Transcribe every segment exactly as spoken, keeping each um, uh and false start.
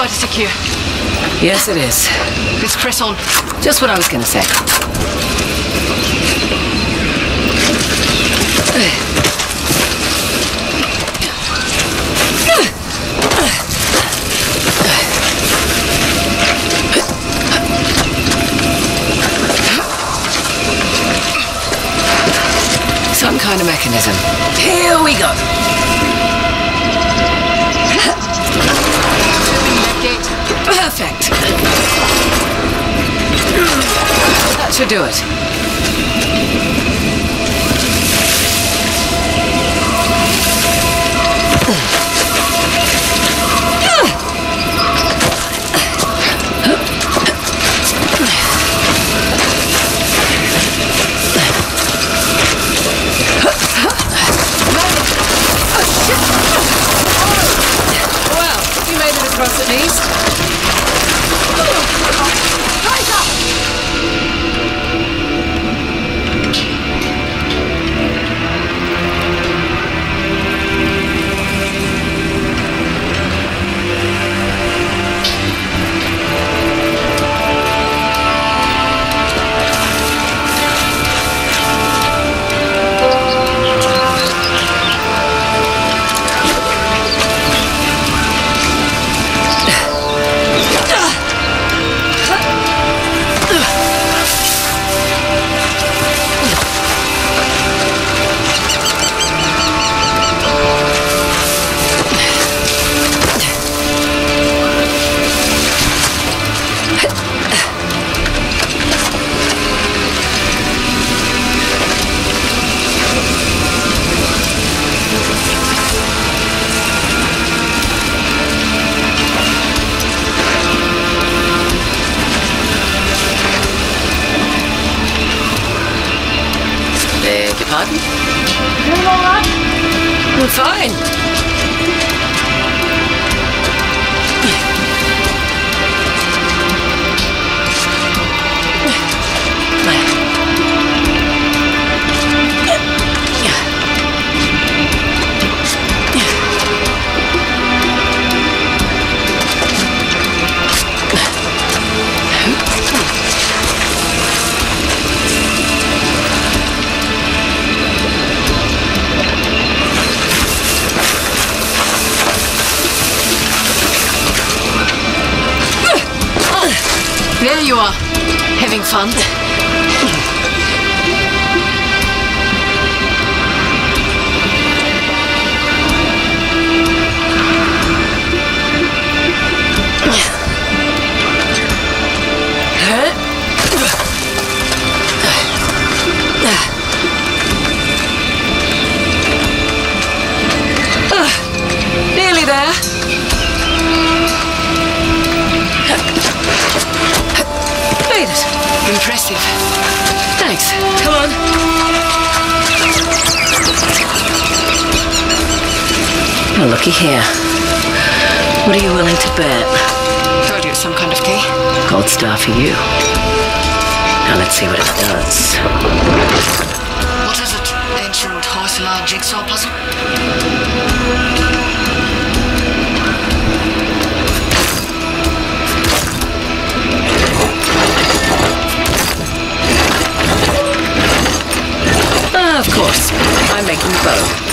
side is secure. Yes, it is. Let's press on. Just what I was gonna say. Some kind of mechanism. Here we go. Perfect. That should do it. Across at least. Pardon? You all right? I'm fine. There you are, having fun. Nearly there. Made it. Impressive. Thanks. Come on. Well, looky here. What are you willing to bet? Told you it's some kind of key. Gold star for you. Now let's see what it does. What is it? Ancient Hoysala jigsaw puzzle? Ah, of course. I'm making both.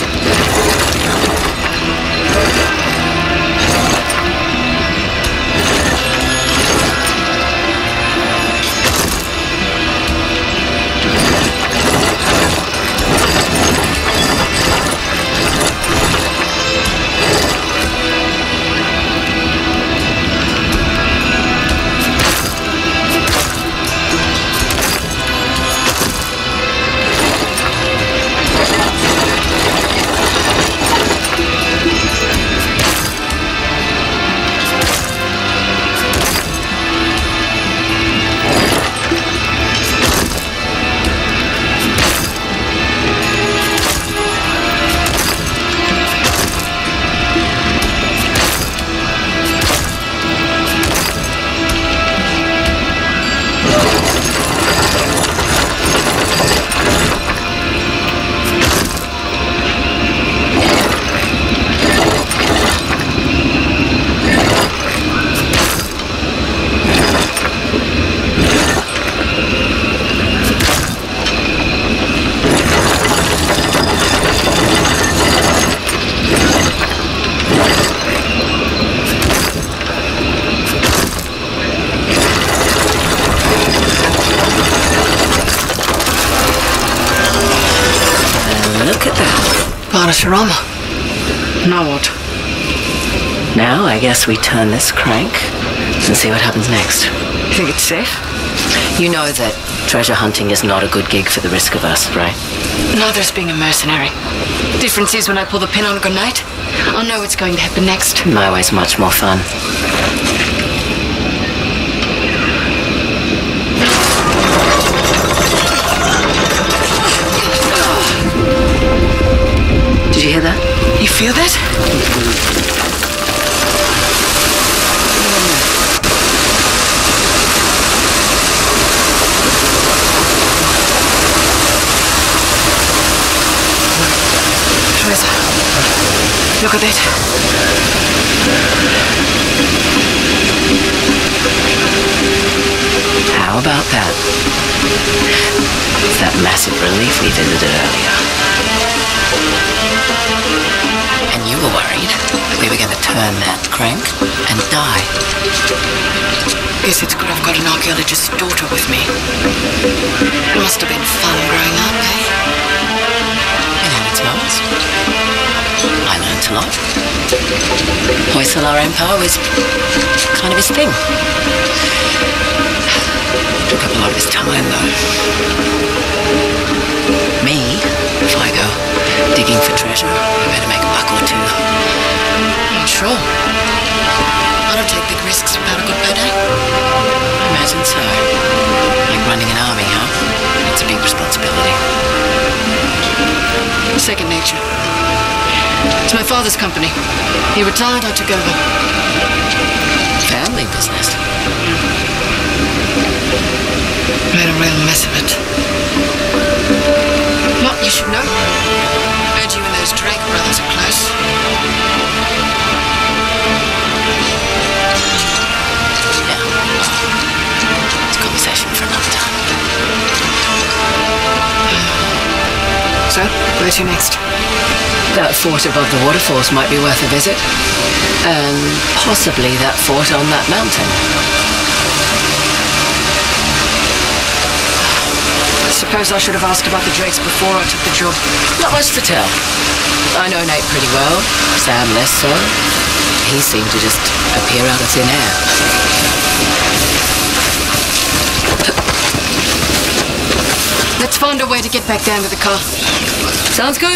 Look at that. Panorama. Now what? Now I guess we turn this crank and see what happens next. You think it's safe? You know that treasure hunting is not a good gig for the risk of us, right? Neither is being a mercenary. Difference is when I pull the pin on a grenade, I'll know what's going to happen next. My way's much more fun. Did you hear that? You feel that? Frazer, look at that. How about that? It's that massive relief we visited earlier. And you were worried that we were going to turn that crank and die. Guess it's good I've got an archaeologist's daughter with me. It must have been fun growing up, eh? It had its moments. I learned a lot. Hoysala our empire was kind of his thing. Took up a lot of his time, though. Me, if I go digging for treasure, I better make a buck or two. I'm sure. I don't take big risks without a good payday. I imagine so. Like running an army, huh? It's a big responsibility. Second nature. It's my father's company. He retired, I took over. Family business. Made a real mess of it. What you should know? Heard you and those Drake brothers are close. Yeah. It's a conversation for another time. So, where to next? That fort above the waterfalls might be worth a visit. And possibly that fort on that mountain. I suppose I should have asked about the Drakes before I took the job. Not much to tell. I know Nate pretty well. Sam less so. He seemed to just appear out of thin air. Let's find a way to get back down to the car. Sounds good.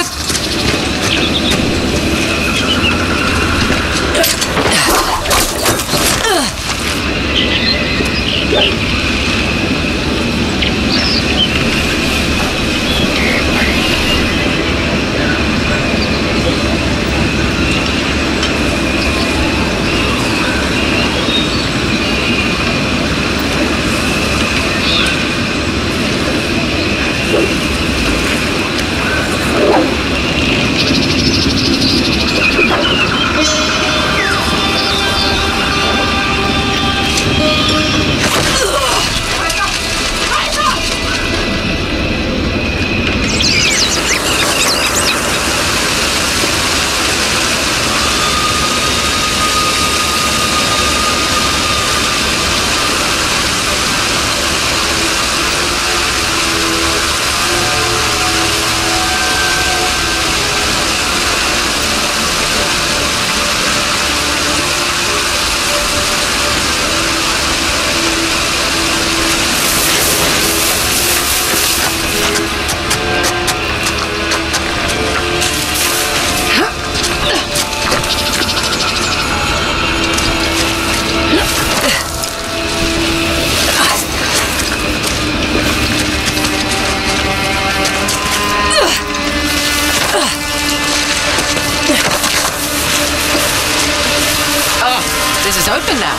This is open now.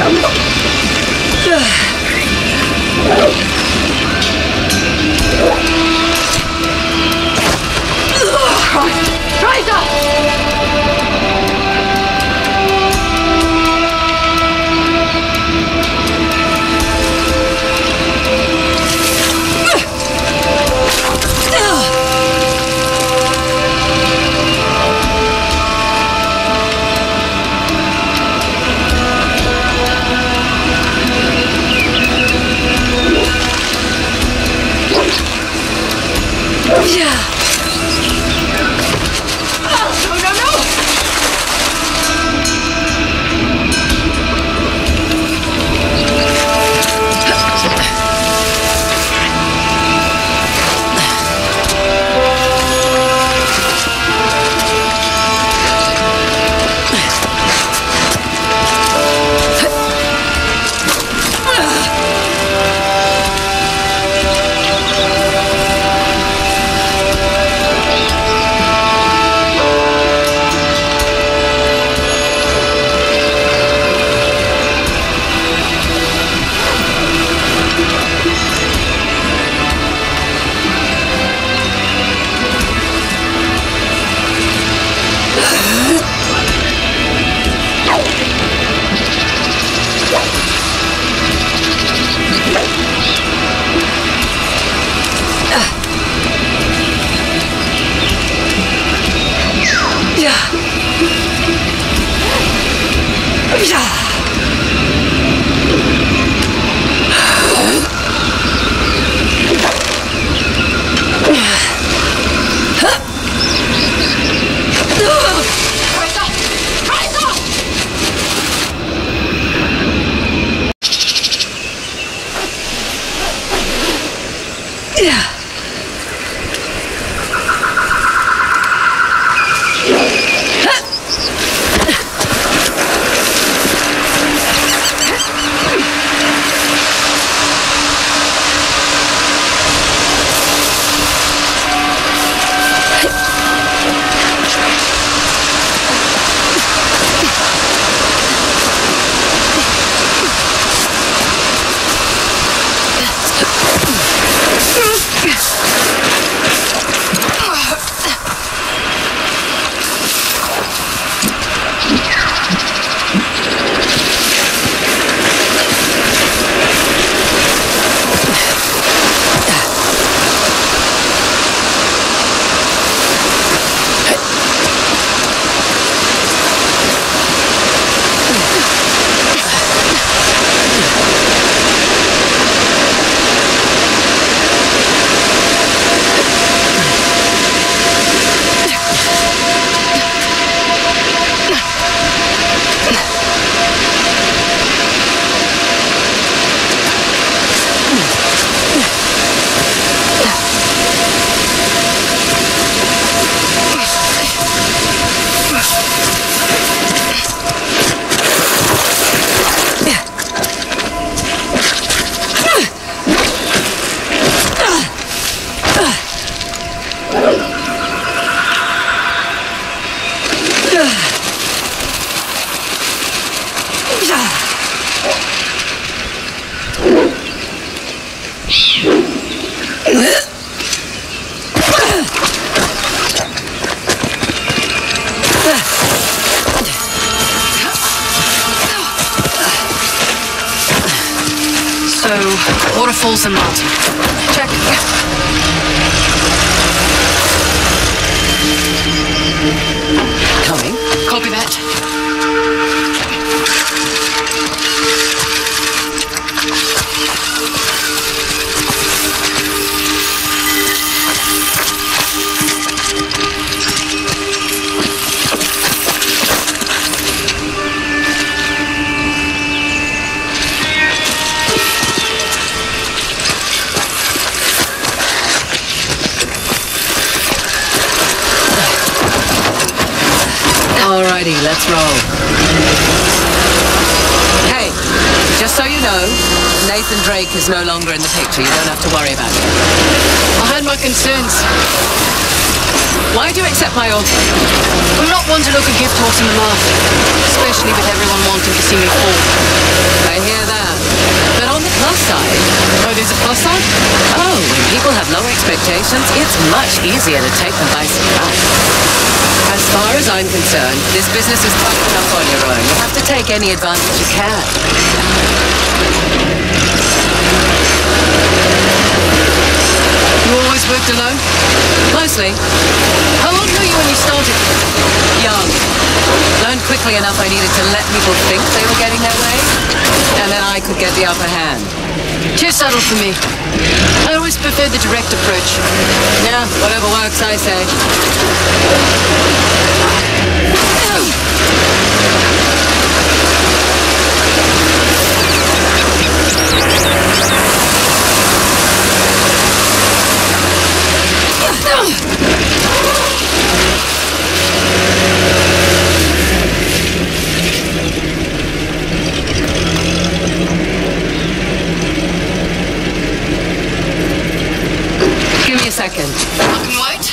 So, waterfalls and mountain. Check. Coming. Copy that. Alrighty, let's roll. Hey, just so you know, Nathan Drake is no longer in the picture. You don't have to worry about it. I had my concerns. Why do you accept my offer? I'm not one to look a gift horse in the mouth, especially with everyone wanting to see me fall. have low expectations, it's much easier to take them by surprise. As far as I'm concerned, this business is tough enough on your own. You have to take any advantage you can. You always worked alone? Mostly. How old were you when you started? Young. Learned quickly enough I needed to let people think they were getting their way, and then I could get the upper hand. Too subtle for me. I always preferred the direct approach. Yeah, whatever works, I say. Give me a second. I can wait.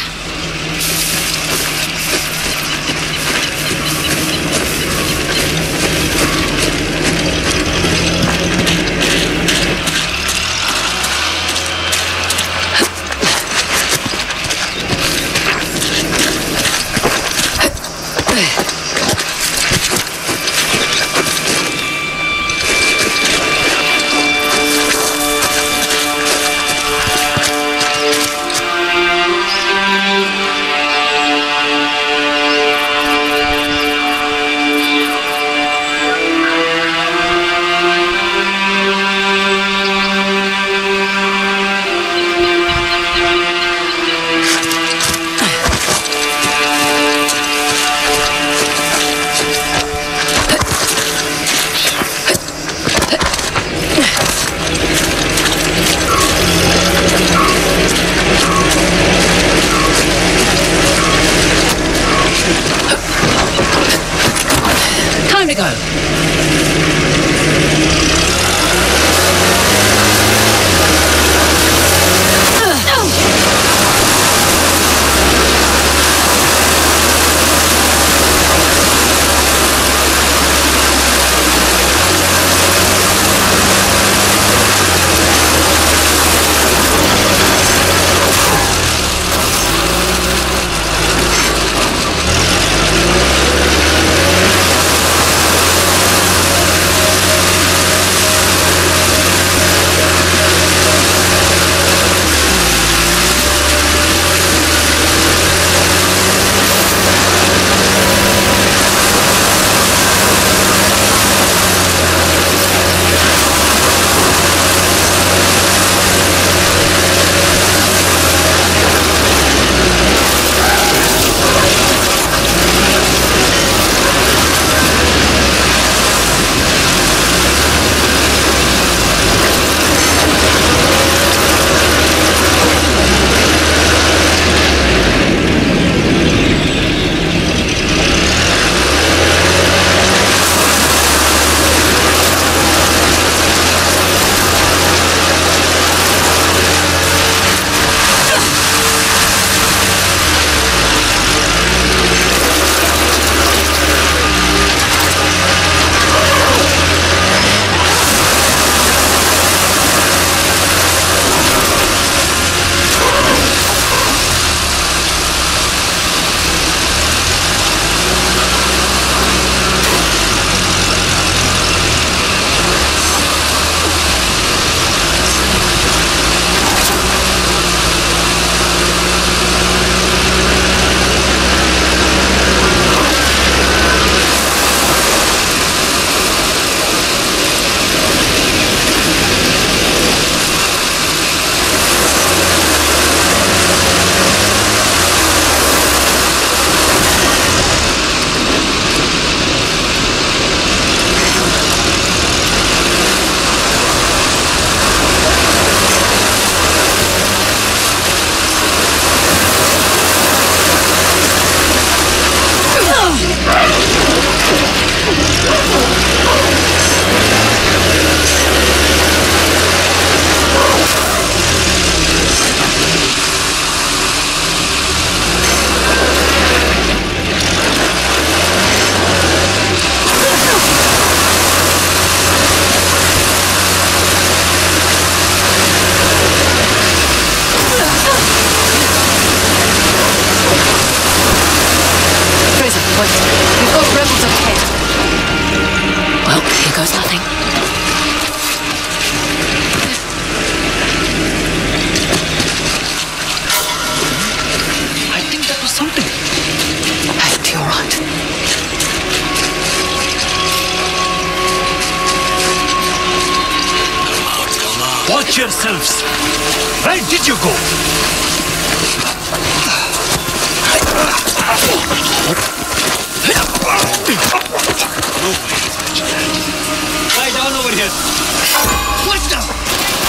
Watch yourselves! Where did you go? Lie down over here! What the?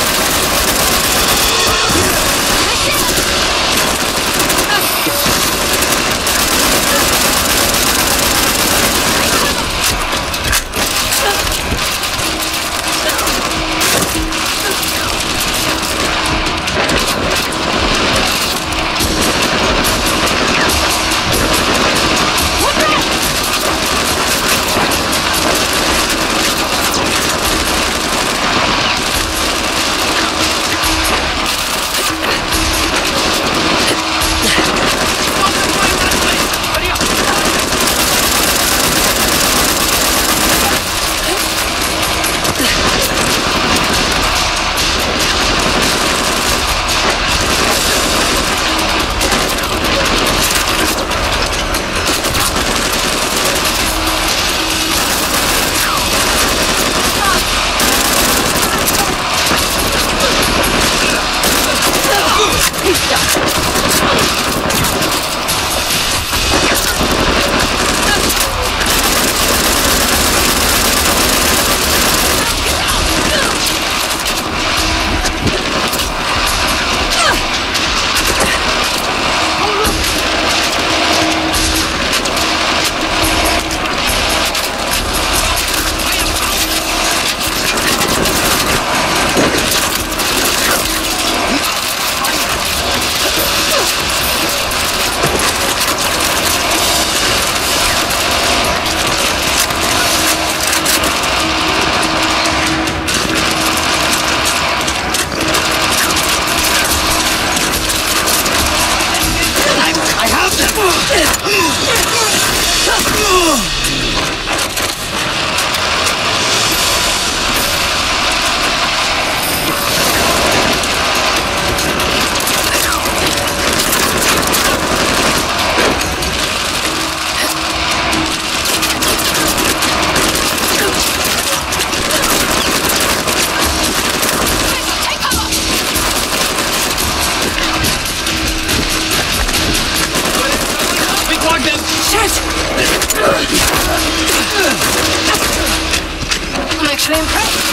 I'm actually impressed.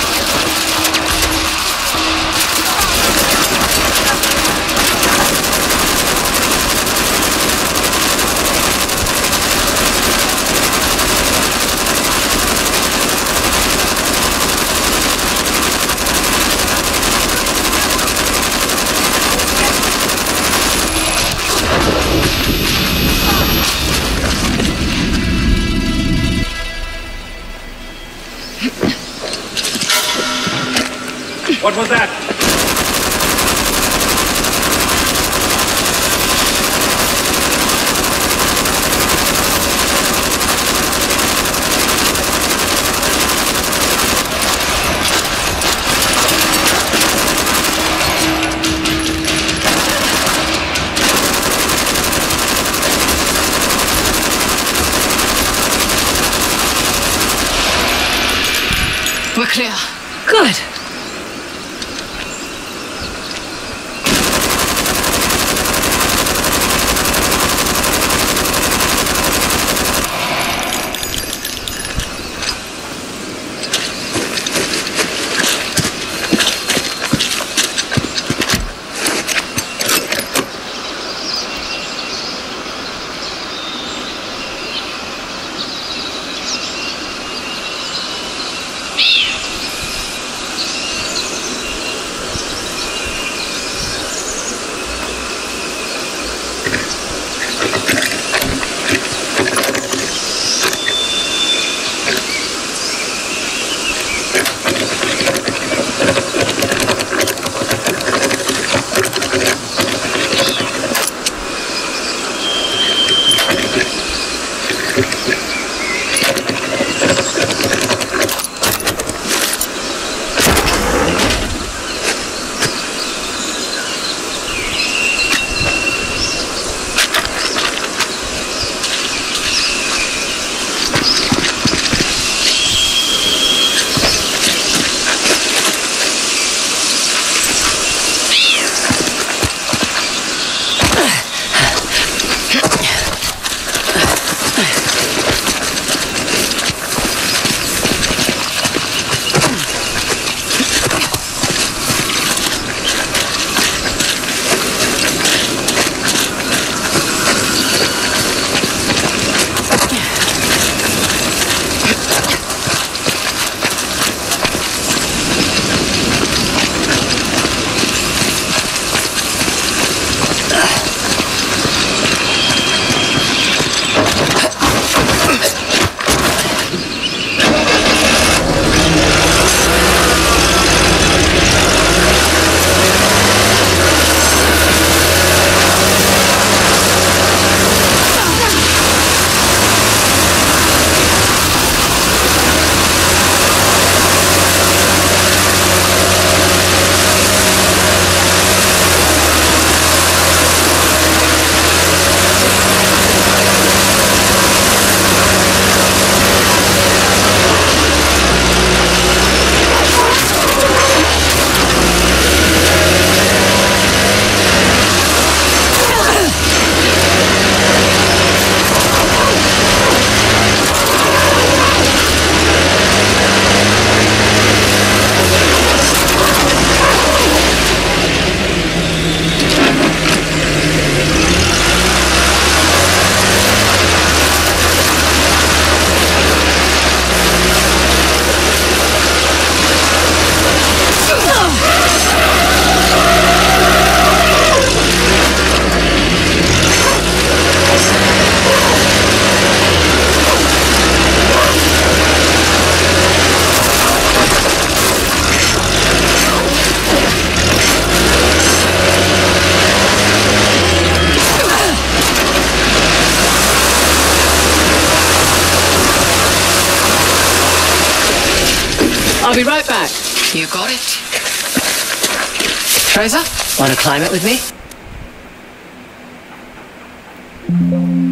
What was that? We're clear. Good. I'll be right back. You got it. Frazer, want to climb it with me?